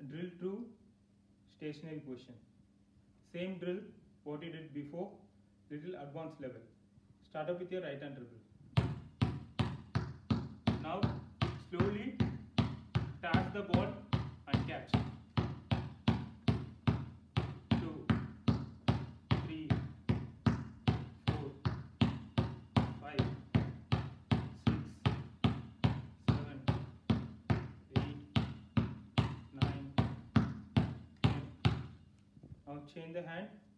drill to stationary position. Same drill what you did before, little advanced level. Start up with your right hand dribble. Now slowly tap the ball and catch. 2, 3, 4, 5, 6, 7, 8, 9, 10. Now change the hand.